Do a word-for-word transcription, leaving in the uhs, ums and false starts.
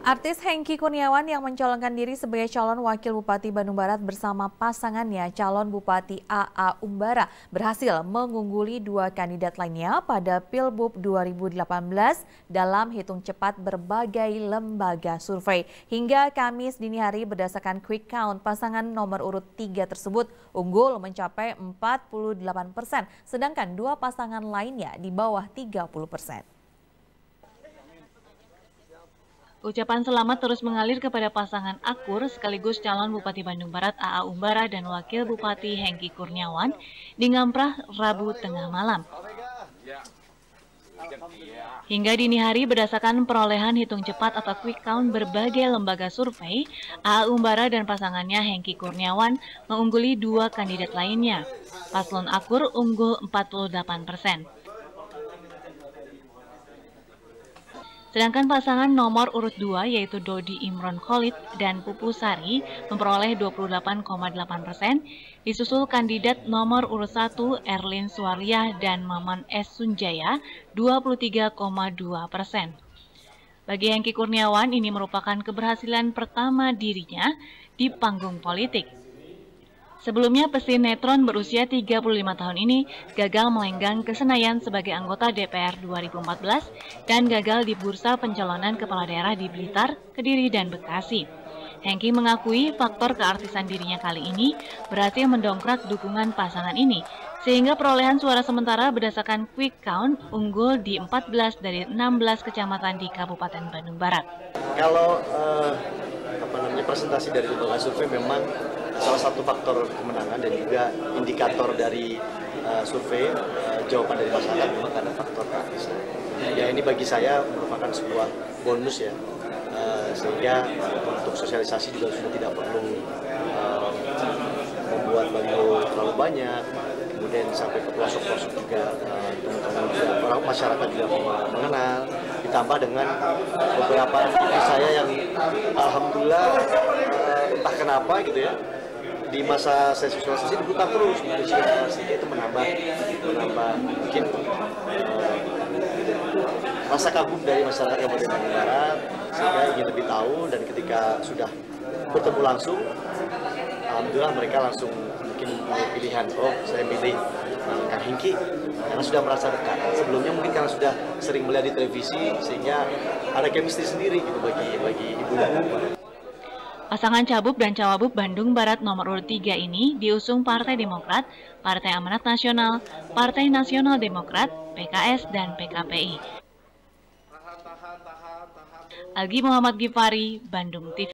Artis Hengky Kurniawan yang mencalonkan diri sebagai calon wakil Bupati Bandung Barat bersama pasangannya calon Bupati A A Umbara berhasil mengungguli dua kandidat lainnya pada Pilbub dua ribu delapan belas dalam hitung cepat berbagai lembaga survei. Hingga Kamis dini hari berdasarkan quick count, pasangan nomor urut tiga tersebut unggul mencapai empat puluh delapan persen, sedangkan dua pasangan lainnya di bawah tiga puluh persen. Ucapan selamat terus mengalir kepada pasangan akur sekaligus calon Bupati Bandung Barat A A Umbara dan Wakil Bupati Hengky Kurniawan di Ngamprah Rabu tengah malam. Hingga dini hari berdasarkan perolehan hitung cepat atau quick count berbagai lembaga survei, A A Umbara dan pasangannya Hengky Kurniawan mengungguli dua kandidat lainnya. Paslon akur unggul empat puluh delapan persen. Sedangkan pasangan nomor urut dua yaitu Dodi Imron Khalid dan Pupu Sari memperoleh dua puluh delapan koma delapan persen, disusul kandidat nomor urut satu Erlin Suwaryah dan Maman S. Sunjaya dua puluh tiga koma dua persen. Bagi Hengky Kurniawan, ini merupakan keberhasilan pertama dirinya di panggung politik. Sebelumnya, pesinetron berusia tiga puluh lima tahun ini gagal melenggang ke Senayan sebagai anggota D P R dua ribu empat belas dan gagal di bursa pencalonan kepala daerah di Blitar, Kediri, dan Bekasi. Hengky mengakui faktor keartisan dirinya kali ini berhasil mendongkrak dukungan pasangan ini, sehingga perolehan suara sementara berdasarkan quick count unggul di empat belas dari enam belas kecamatan di Kabupaten Bandung Barat. Kalau uh, apa namanya presentasi dari lembaga survei memang salah satu faktor kemenangan dan juga indikator dari uh, survei uh, jawaban dari masyarakat memang karena faktor keartisan. Ya ini bagi saya merupakan sebuah bonus ya, uh, sehingga untuk sosialisasi juga sudah tidak perlu uh, membuat baliho terlalu banyak, kemudian sampai ke pelosok-pelosok juga teman-teman uh, juga orang masyarakat juga mengenal, ditambah dengan beberapa aktivis saya yang alhamdulillah uh, entah kenapa gitu ya, di masa saya sosialisasi diputar terus gitu, sehingga itu menambah menambah mungkin uh, rasa kagum dari masyarakat Kabupaten Bandung Barat, sehingga ingin lebih tahu, dan ketika sudah bertemu langsung, alhamdulillah mereka langsung mungkin punya pilihan, oh saya pilih uh, Kang Hengky karena sudah merasa dekat. Sebelumnya mungkin karena sudah sering melihat di televisi, sehingga ada chemistry sendiri gitu bagi bagi ibu-ibu. Pasangan Cabup dan Cawabup Bandung Barat nomor urut tiga ini diusung Partai Demokrat, Partai Amanat Nasional, Partai Nasional Demokrat, P K S, dan P K P I. Algi Muhammad Gifari, Bandung T V.